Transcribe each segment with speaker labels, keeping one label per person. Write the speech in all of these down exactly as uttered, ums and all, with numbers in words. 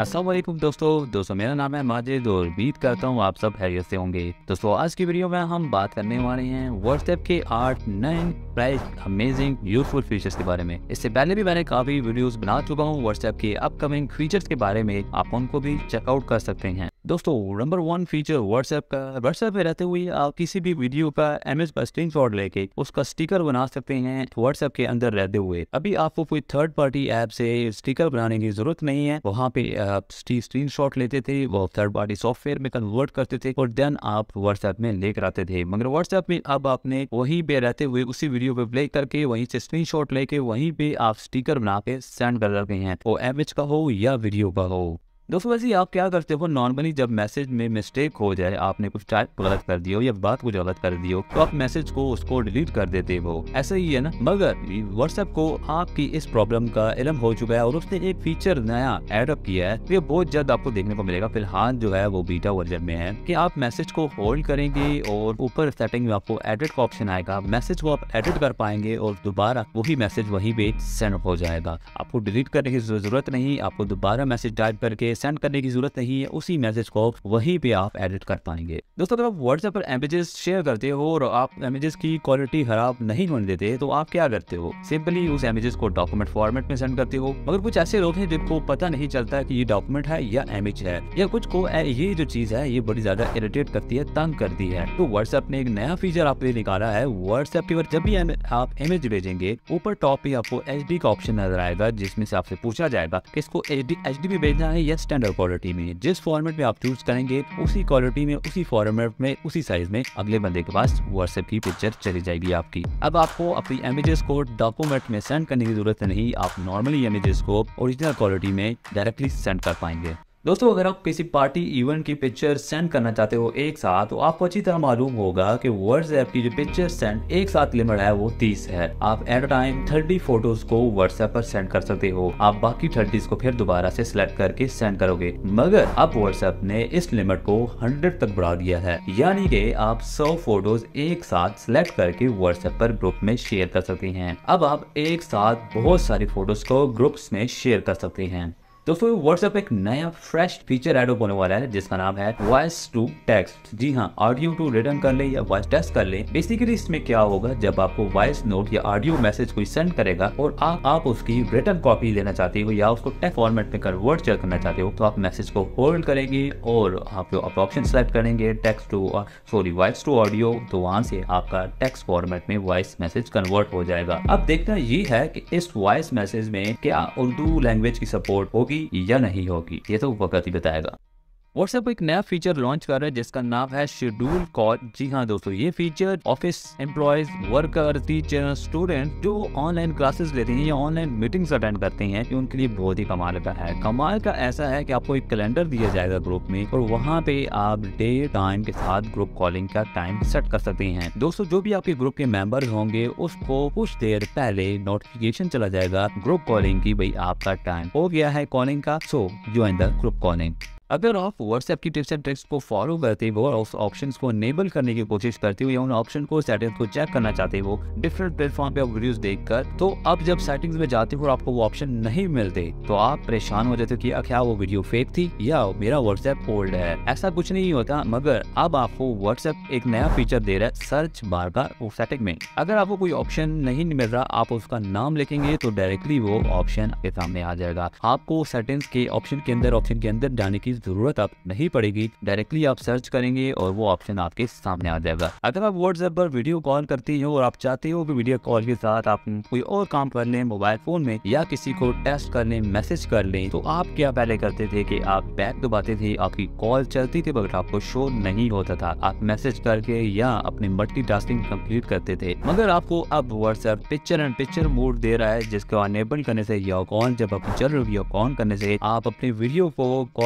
Speaker 1: अस्सलाम वालेकुम दोस्तों दोस्तों मेरा नाम है माजिद और उम्मीद करता हूँ आप सब खैरियत से होंगे। दोस्तों आज की वीडियो में हम बात करने वाले हैं व्हाट्सएप के आठ नाइन प्राइस अमेजिंग यूजफुल फीचर्स के बारे में। इससे पहले भी मैंने काफ़ी वीडियोस बना चुका हूँ व्हाट्सएप के अपकमिंग फीचर्स के बारे में, आप उनको भी चेकआउट कर सकते हैं। दोस्तों नंबर वन फीचर व्हाट्सएप का, व्हाट्सएप में रहते हुए आप किसी भी वीडियो का इमेज का स्क्रीनशॉट लेके उसका स्टिकर बना सकते हैं व्हाट्सएप के अंदर रहते हुए। अभी आपको कोई थर्ड पार्टी ऐप से स्टिकर बनाने की जरूरत नहीं है। वहाँ पे आप स्क्रीनशॉट लेते थे, वो थर्ड पार्टी सॉफ्टवेयर में कन्वर्ट करते थे और देन आप व्हाट्सएप में लेकर आते थे। मगर व्हाट्सएप में अब आपने वहीं पे रहते हुए उसी वीडियो पे प्ले करके वहीं से स्क्रीनशॉट लेके वहीं पे आप स्टिकर बना के सेंड कर सकते हैं, वो इमेज का हो या वीडियो का हो। दोस्तों वैसे आप क्या करते हो, नॉर्मली जब मैसेज में मिस्टेक हो जाए, आपने कुछ टाइप गलत कर दिया हो या बात कुछ गलत कर दी हो, तो आप मैसेज को उसको डिलीट कर देते हो, ऐसा ही है ना। मगर व्हाट्सएप को आपकी इस प्रॉब्लम का इल्म हो चुका है और उसने एक फीचर नया ऐड अप किया है, तो ये बहुत जल्द आपको देखने को मिलेगा। फिलहाल जो है वो बीटा वर्जन में है कि आप मैसेज को होल्ड करेंगे और ऊपर सेटिंग में आपको एडिट का ऑप्शन आएगा, मैसेज को आप एडिट कर पाएंगे और दोबारा वही मैसेज वहीं पे सेंड हो जाएगा। आपको डिलीट करने की जरूरत नहीं, आपको दोबारा मैसेज टाइप करके सेंड करने की जरूरत नहीं है, उसी मैसेज को वहीं पे आप एडिट कर पाएंगे। दोस्तों अगर आप व्हाट्सएप पर इमेजेस शेयर करते हो और आप इमेजेस की क्वालिटी खराब नहीं होने देते, तो आप क्या करते हो, सिंपली उस इमेजेस को डॉक्यूमेंट फॉर्मेट में सेंड करते हो। मगर कुछ ऐसे लोग हैं जिनको पता नहीं चलता कि ये डॉक्यूमेंट है या इमेज है, या कुछ को ये जो चीज है ये बड़ी ज्यादा इरिटेट करती है, तंग करती है। तो व्हाट्सएप ने एक नया फीचर आपके लिए निकाला है। व्हाट्सएप के जब भी आप इमेज भेजेंगे, ऊपर टॉप पे आपको एच डी का ऑप्शन नजर आएगा, जिसमें से आपसे पूछा जाएगा कि इसको एच डी में भेजना है या स्टैंडर्ड क्वालिटी में। जिस फॉर्मेट में आप चूज करेंगे उसी क्वालिटी में, उसी फॉर्मेट में, उसी साइज में अगले बंदे के पास व्हाट्सएप की पिक्चर चली जाएगी आपकी। अब आपको अपनी इमेजेस को डॉक्यूमेंट में सेंड करने की जरूरत नहीं, आप नॉर्मली इमेजेस को ओरिजिनल क्वालिटी में डायरेक्टली सेंड कर पाएंगे। दोस्तों अगर आप किसी पार्टी इवेंट की पिक्चर सेंड करना चाहते हो एक साथ, तो आपको अच्छी तरह मालूम होगा कि व्हाट्सएप की जो पिक्चर सेंड एक साथ लिमिट है वो तीस है। आप एट अ टाइम तीस फोटोज को व्हाट्सएप पर सेंड कर सकते हो। आप बाकी तीस को फिर दोबारा से सिलेक्ट करके सेंड करोगे। मगर अब व्हाट्सएप ने इस लिमिट को सौ तक बढ़ा दिया है, यानी कि आप सौ फोटोज एक साथ सिलेक्ट करके व्हाट्सएप पर ग्रुप में शेयर कर सकते हैं। अब आप एक साथ बहुत सारी फोटोज को ग्रुप्स में शेयर कर सकते हैं। दोस्तों व्हाट्सएप एक नया फ्रेश फीचर ऐड होने वाला है जिसका नाम है वॉइस टू टेक्स्ट। जी हाँ, ऑडियो टू रिटर्न कर ले या वॉइस टेक्स्ट कर ले। बेसिकली इसमें क्या होगा, जब आपको वॉइस नोट या ऑडियो मैसेज कोई सेंड करेगा और आप आप उसकी रिटर्न कॉपी लेना चाहते हो या उसको टेक्स्ट फॉर्मेट में कन्वर्ट करना चाहते हो, तो आप मैसेज को होल्ड करेंगे और आप ऑप्शन सेलेक्ट करेंगे text to sorry voice to audio, तो वहां से आपका टेक्स्ट फॉर्मेट में वॉइस मैसेज कन्वर्ट हो जाएगा। अब देखना ये है कि इस वॉइस मैसेज में क्या उर्दू लैंग्वेज की सपोर्ट होगी या नहीं होगी, ये तो वक्त ही बताएगा। व्हाट्सएप एक नया फीचर लॉन्च कर रहा है जिसका नाम है शेड्यूल कॉल। जी हाँ दोस्तों, ये feature office employees, worker, teacher, student जो ऑनलाइन क्लासेस लेते हैं या ऑनलाइन मीटिंग्स अटेंड करते हैं, कि उनके लिए बहुत ही कमाल का है। कमाल का ऐसा है कि आपको एक कैलेंडर दिया जाएगा ग्रुप में और वहाँ पे आप डे टाइम के साथ ग्रुप कॉलिंग का टाइम सेट कर सकते हैं। दोस्तों जो भी आपके ग्रुप के मेंबर होंगे उसको कुछ देर पहले नोटिफिकेशन चला जाएगा ग्रुप कॉलिंग की, भाई आपका टाइम हो गया है कॉलिंग का, so join the group calling. अगर आप व्हाट्सएप की टिप्स एंड ट्रिक्स को फॉलो करते हो और उस ऑप्शंस को इनेबल करने की कोशिश करते हो या उन ऑप्शन को सेटिंग्स को चेक करना चाहते हो डिफरेंट प्लेटफॉर्म पे आप वीडियोस देखकर, तो अब जब सेटिंग्स में जाते हो और आपको वो ऑप्शन नहीं मिलते, तो आप परेशान हो जाते हो कि क्या वो वीडियो फेक थी या मेरा व्हाट्सएप ओल्ड है। ऐसा कुछ नहीं होता, मगर अब आपको व्हाट्सएप एक नया फीचर दे रहा है सर्च बार का सेटिंग में। अगर आपको कोई ऑप्शन नहीं मिल रहा, आप उसका नाम लिखेंगे तो डायरेक्टली वो ऑप्शन आपके सामने आ जाएगा। आपको सेटिंग्स के ऑप्शन के अंदर ऑप्शन के अंदर जाने की जरूरत अब नहीं पड़ेगी, डायरेक्टली आप सर्च करेंगे और वो ऑप्शन आपके सामने आ जाएगा। अगर आप व्हाट्सएप पर वीडियो कॉल करते हो और आप चाहते हो कि वीडियो कॉल के साथ आप कोई और काम कर लें मोबाइल फोन में या किसी को टेक्स्ट कर लें, मैसेज कर लें, तो आप क्या पहले करते थे कि आप बैक दबाते थे, आपकी कॉल चलती थी मगर आपको शो नहीं होता था, आप मैसेज करके या अपनी मल्टीटास्किंग कंप्लीट करते थे। मगर आपको अब WhatsApp picture and picture mode दे रहा है, जिसको अनेबल करने से या कॉल जब आप चल रही हो कॉल करने से आप अपनी वीडियो को कॉल को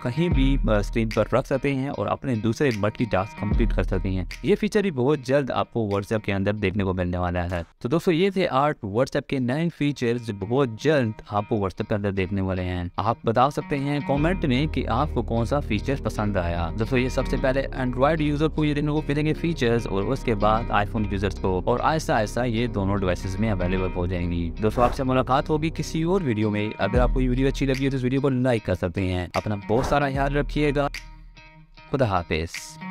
Speaker 1: कहीं भी स्क्रीन पर रख सकते हैं और अपने दूसरे मल्टीटास्क कंप्लीट कर सकते हैं। ये फीचर भी बहुत जल्द आपको व्हाट्सएप के अंदर देखने को मिलने वाला है। तो दोस्तों ये थे आठ व्हाट्सएप के नए फीचर्स बहुत जल्द आपको व्हाट्सएप के अंदर देखने वाले हैं। आप बता सकते हैं कमेंट में कि आपको कौन सा फीचर पसंद आया। दोस्तों ये सबसे पहले एंड्रॉइड यूजर को ये देखने को मिलेंगे फीचर्स और उसके बाद आईफोन यूजर्स को, और आहिस्ता आहिस्ता ये दोनों डिवाइसेस में अवेलेबल हो जाएंगी। दोस्तों आपसे मुलाकात होगी किसी और वीडियो में। अगर आपको ये वीडियो अच्छी लगी है तो इस वीडियो को लाइक कर सकते हैं। अपना बहुत सारा ख्याल रखिएगा। खुदा हाफिज।